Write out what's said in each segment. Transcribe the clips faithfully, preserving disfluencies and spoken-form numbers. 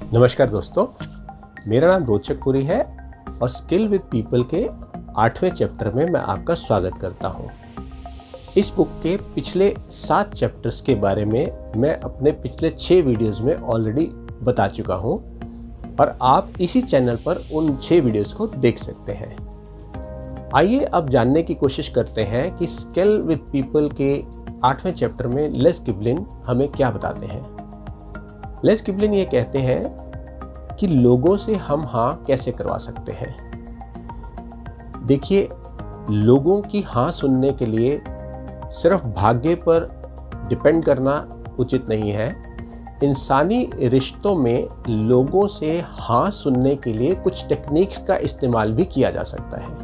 नमस्कार दोस्तों, मेरा नाम रोचक पुरी है और स्किल विद पीपल के आठवें चैप्टर में मैं आपका स्वागत करता हूँ। इस बुक के पिछले सात चैप्टर्स के बारे में मैं अपने पिछले छः वीडियोस में ऑलरेडी बता चुका हूँ और आप इसी चैनल पर उन छः वीडियोस को देख सकते हैं। आइए अब जानने की कोशिश करते हैं कि स्किल विद पीपल के आठवें चैप्टर में लेस गिबलिन हमें क्या बताते हैं। लेस गिबलिन ये कहते हैं कि लोगों से हम हाँ कैसे करवा सकते हैं। देखिए, लोगों की हाँ सुनने के लिए सिर्फ भाग्य पर डिपेंड करना उचित नहीं है। इंसानी रिश्तों में लोगों से हाँ सुनने के लिए कुछ टेक्निक्स का इस्तेमाल भी किया जा सकता है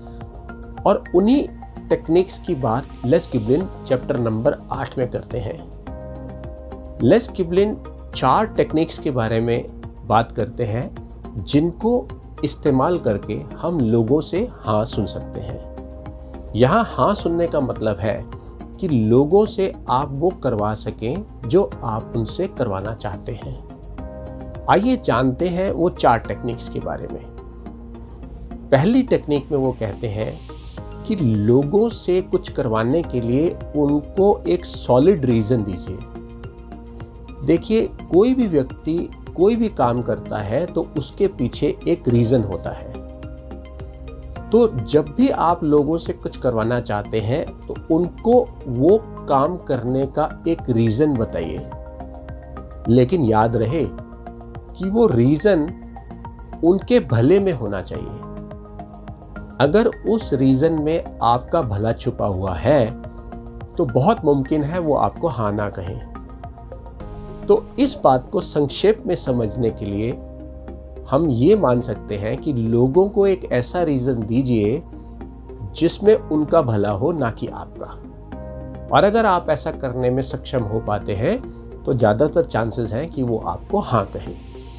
और उन्हीं टेक्निक्स की बात लेस गिबलिन चैप्टर नंबर आठ में करते हैं। लेस गिबलिन चार टेक्निक्स के बारे में बात करते हैं जिनको इस्तेमाल करके हम लोगों से हाँ सुन सकते हैं। यहाँ हाँ सुनने का मतलब है कि लोगों से आप वो करवा सकें जो आप उनसे करवाना चाहते हैं। आइए जानते हैं वो चार टेक्निक्स के बारे में। पहली टेक्निक में वो कहते हैं कि लोगों से कुछ करवाने के लिए उनको एक सॉलिड रीज़न दीजिए। देखिए, कोई भी व्यक्ति कोई भी काम करता है तो उसके पीछे एक रीज़न होता है। तो जब भी आप लोगों से कुछ करवाना चाहते हैं तो उनको वो काम करने का एक रीज़न बताइए, लेकिन याद रहे कि वो रीज़न उनके भले में होना चाहिए। अगर उस रीज़न में आपका भला छुपा हुआ है तो बहुत मुमकिन है वो आपको हाँ ना कहें। तो इस बात को संक्षेप में समझने के लिए हम ये मान सकते हैं कि लोगों को एक ऐसा रीज़न दीजिए जिसमें उनका भला हो, ना कि आपका। और अगर आप ऐसा करने में सक्षम हो पाते हैं तो ज़्यादातर चांसेस हैं कि वो आपको हाँ कहें।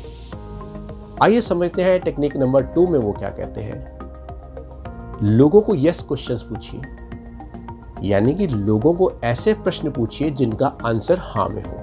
आइए समझते हैं टेक्निक नंबर टू में वो क्या कहते हैं। लोगों को यस क्वेश्चंस पूछिए, यानी कि लोगों को ऐसे प्रश्न पूछिए जिनका आंसर हाँ में हो।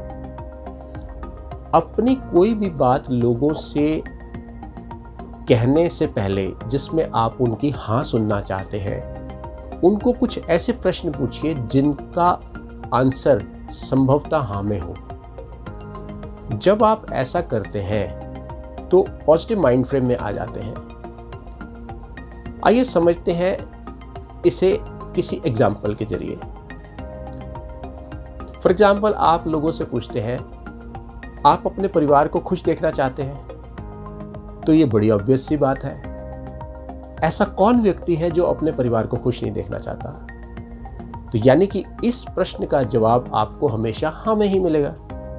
अपनी कोई भी बात लोगों से कहने से पहले जिसमें आप उनकी हाँ सुनना चाहते हैं, उनको कुछ ऐसे प्रश्न पूछिए जिनका आंसर संभवतः हाँ में हो। जब आप ऐसा करते हैं तो पॉजिटिव माइंड फ्रेम में आ जाते हैं। आइए समझते हैं इसे किसी एग्जाम्पल के जरिए। फॉर एग्जाम्पल, आप लोगों से पूछते हैं आप अपने परिवार को खुश देखना चाहते हैं, तो ये बड़ी ऑब्वियस सी बात है। ऐसा कौन व्यक्ति है जो अपने परिवार को खुश नहीं देखना चाहता? तो यानी कि इस प्रश्न का जवाब आपको हमेशा हाँ में ही मिलेगा।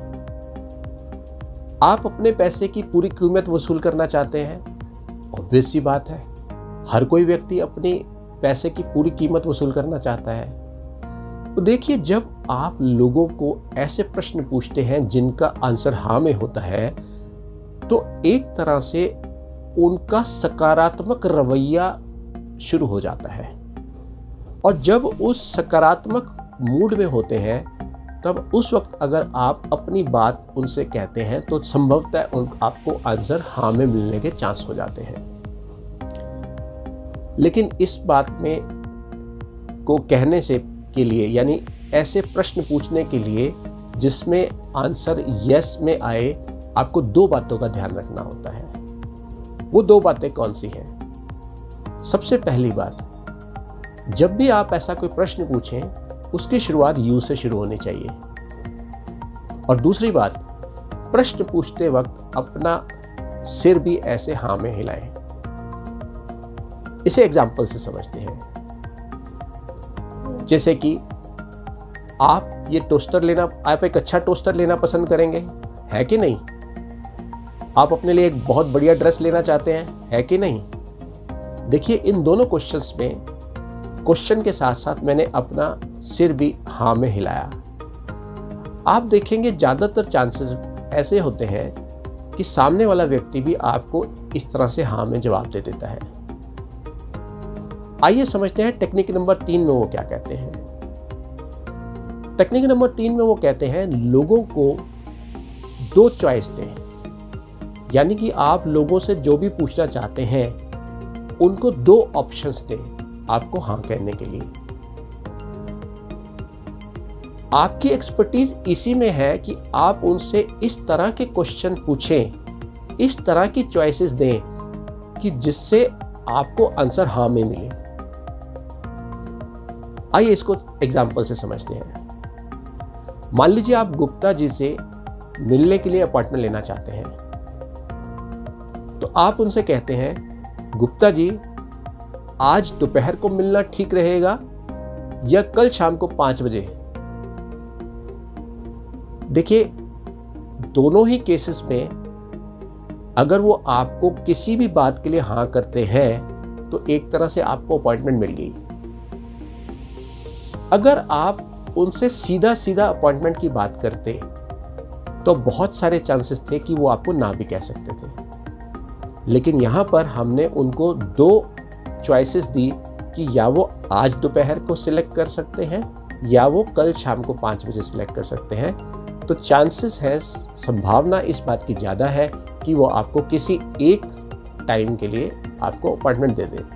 आप अपने पैसे की पूरी कीमत वसूल करना चाहते हैं, ऑब्वियस सी बात है। हर कोई व्यक्ति अपनी पैसे की पूरी कीमत वसूल करना चाहता है। तो देखिए, जब आप लोगों को ऐसे प्रश्न पूछते हैं जिनका आंसर हाँ में होता है तो एक तरह से उनका सकारात्मक रवैया शुरू हो जाता है। और जब उस सकारात्मक मूड में होते हैं तब उस वक्त अगर आप अपनी बात उनसे कहते हैं तो संभवतः उन आपको आंसर हाँ में मिलने के चांस हो जाते हैं। लेकिन इस बात में को कहने से के लिए, यानी ऐसे प्रश्न पूछने के लिए जिसमें आंसर यस में आए, आपको दो बातों का ध्यान रखना होता है। वो दो बातें कौन सी हैं? सबसे पहली बात, जब भी आप ऐसा कोई प्रश्न पूछें उसकी शुरुआत यू से शुरू होनी चाहिए। और दूसरी बात, प्रश्न पूछते वक्त अपना सिर भी ऐसे हाँ में हिलाएं। इसे एग्जाम्पल से समझते हैं। जैसे कि आप ये टोस्टर लेना, आप एक अच्छा टोस्टर लेना पसंद करेंगे, है कि नहीं? आप अपने लिए एक बहुत बढ़िया ड्रेस लेना चाहते हैं, है कि नहीं? देखिए, इन दोनों क्वेश्चंस में क्वेश्चन के साथ साथ मैंने अपना सिर भी हाँ में हिलाया। आप देखेंगे ज़्यादातर चांसेस ऐसे होते हैं कि सामने वाला व्यक्ति भी आपको इस तरह से हाँ में जवाब दे देता है। आइए समझते हैं टेक्निक नंबर तीन में वो क्या कहते हैं। टेक्निक नंबर तीन में वो कहते हैं लोगों को दो चॉइस दें। यानी कि आप लोगों से जो भी पूछना चाहते हैं उनको दो ऑप्शंस दें आपको हाँ कहने के लिए। आपकी एक्सपर्टीज इसी में है कि आप उनसे इस तरह के क्वेश्चन पूछें, इस तरह की चॉइसेस दें कि जिससे आपको आंसर हाँ में मिले। आइए इसको एग्जाम्पल से समझते हैं। मान लीजिए आप गुप्ता जी से मिलने के लिए अपॉइंटमेंट लेना चाहते हैं, तो आप उनसे कहते हैं, गुप्ता जी आज दोपहर को मिलना ठीक रहेगा या कल शाम को पांच बजे? देखिए, दोनों ही केसेस में अगर वो आपको किसी भी बात के लिए हाँ करते हैं तो एक तरह से आपको अपॉइंटमेंट मिल गई। अगर आप उनसे सीधा सीधा अपॉइंटमेंट की बात करते तो बहुत सारे चांसेस थे कि वो आपको ना भी कह सकते थे। लेकिन यहाँ पर हमने उनको दो चॉइसेस दी कि या वो आज दोपहर को सिलेक्ट कर सकते हैं या वो कल शाम को पाँच बजे सिलेक्ट कर सकते हैं। तो चांसेस है, संभावना इस बात की ज़्यादा है कि वो आपको किसी एक टाइम के लिए आपको अपॉइंटमेंट दे दे।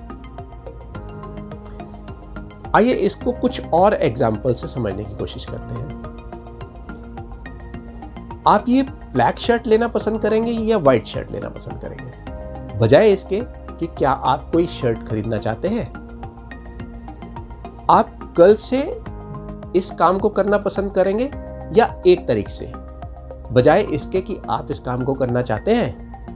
आइए इसको कुछ और एग्जाम्पल से समझने की कोशिश करते हैं। आप ये ब्लैक शर्ट लेना पसंद करेंगे या व्हाइट शर्ट लेना पसंद करेंगे? बजाय इसके कि क्या आप कोई शर्ट खरीदना चाहते हैं, आप कल से इस काम को करना पसंद करेंगे या एक तारीख से, बजाय इसके कि आप इस काम को करना चाहते हैं।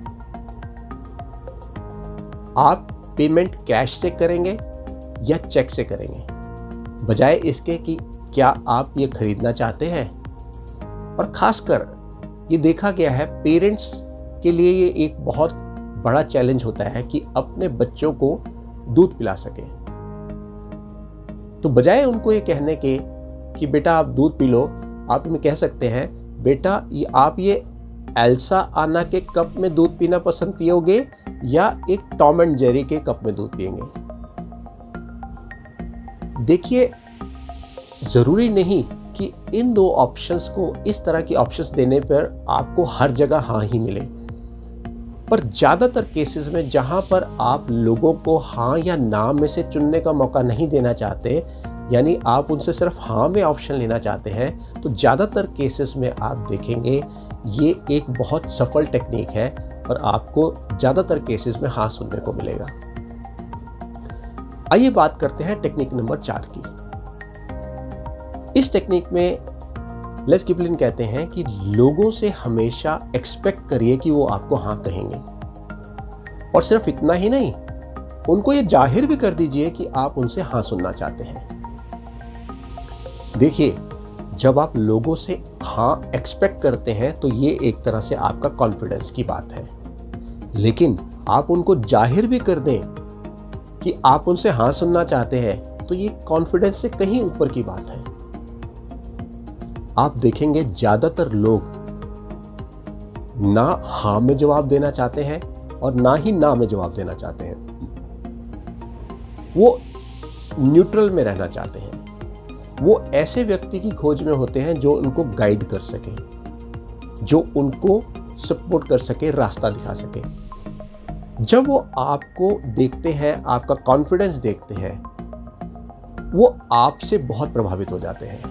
आप पेमेंट कैश से करेंगे या चेक से करेंगे, बजाय इसके कि क्या आप ये खरीदना चाहते हैं। और खासकर ये देखा गया है, पेरेंट्स के लिए ये एक बहुत बड़ा चैलेंज होता है कि अपने बच्चों को दूध पिला सके। तो बजाय उनको ये कहने के कि बेटा आप दूध पी लो, आप इन्हें कह सकते हैं, बेटा ये आप ये एल्सा आना के कप में दूध पीना पसंद पियोगे या एक टॉम एंड जेरी के कप में दूध पिएंगे। देखिए, जरूरी नहीं कि इन दो ऑप्शंस को, इस तरह की ऑप्शंस देने पर आपको हर जगह हाँ ही मिले, पर ज्यादातर केसेस में जहां पर आप लोगों को हाँ या ना में से चुनने का मौका नहीं देना चाहते, यानी आप उनसे सिर्फ हाँ में ऑप्शन लेना चाहते हैं, तो ज़्यादातर केसेस में आप देखेंगे ये एक बहुत सफल टेक्निक है और आपको ज़्यादातर केसेस में हाँ सुनने को मिलेगा। आइए बात करते हैं टेक्निक नंबर चार की। इस टेक्निक में लेस गिबलिन कहते हैं कि लोगों से हमेशा एक्सपेक्ट करिए कि वो आपको हाँ कहेंगे, और सिर्फ इतना ही नहीं, उनको ये जाहिर भी कर दीजिए कि आप उनसे हाँ सुनना चाहते हैं। देखिए, जब आप लोगों से हाँ एक्सपेक्ट करते हैं तो ये एक तरह से आपका कॉन्फिडेंस की बात है, लेकिन आप उनको जाहिर भी कर दें कि आप उनसे हाँ सुनना चाहते हैं तो ये कॉन्फिडेंस से कहीं ऊपर की बात है। आप देखेंगे ज्यादातर लोग ना हाँ में जवाब देना चाहते हैं और ना ही ना में जवाब देना चाहते हैं, वो न्यूट्रल में रहना चाहते हैं। वो ऐसे व्यक्ति की खोज में होते हैं जो उनको गाइड कर सके, जो उनको सपोर्ट कर सके, रास्ता दिखा सके। जब वो आपको देखते हैं, आपका कॉन्फिडेंस देखते हैं, वो आपसे बहुत प्रभावित हो जाते हैं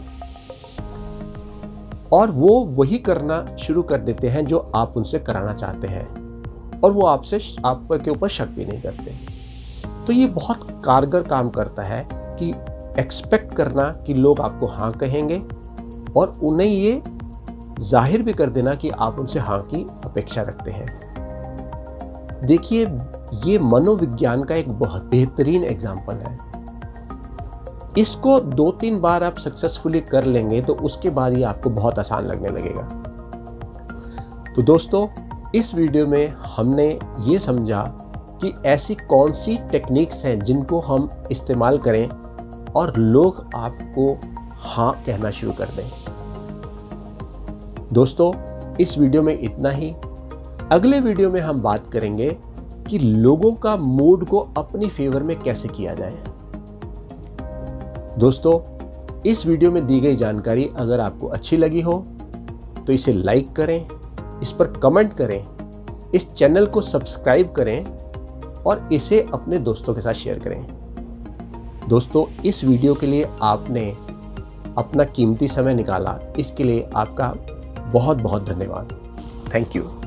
और वो वही करना शुरू कर देते हैं जो आप उनसे कराना चाहते हैं, और वो आपसे आप के ऊपर शक भी नहीं करते। तो ये बहुत कारगर काम करता है कि एक्सपेक्ट करना कि लोग आपको हाँ कहेंगे और उन्हें ये जाहिर भी कर देना कि आप उनसे हाँ की अपेक्षा रखते हैं। देखिए, ये मनोविज्ञान का एक बहुत बेहतरीन एग्जाम्पल है। इसको दो तीन बार आप सक्सेसफुली कर लेंगे तो उसके बाद ये आपको बहुत आसान लगने लगेगा। तो दोस्तों, इस वीडियो में हमने ये समझा कि ऐसी कौन सी टेक्निक्स हैं जिनको हम इस्तेमाल करें और लोग आपको हाँ कहना शुरू कर दें। दोस्तों, इस वीडियो में इतना ही। अगले वीडियो में हम बात करेंगे कि लोगों का मूड को अपनी फेवर में कैसे किया जाए। दोस्तों, इस वीडियो में दी गई जानकारी अगर आपको अच्छी लगी हो तो इसे लाइक करें, इस पर कमेंट करें इस चैनल को सब्सक्राइब करें और इसे अपने दोस्तों के साथ शेयर करें। दोस्तों, इस वीडियो के लिए आपने अपना कीमती समय निकाला, इसके लिए आपका बहुत बहुत धन्यवाद। Thank you.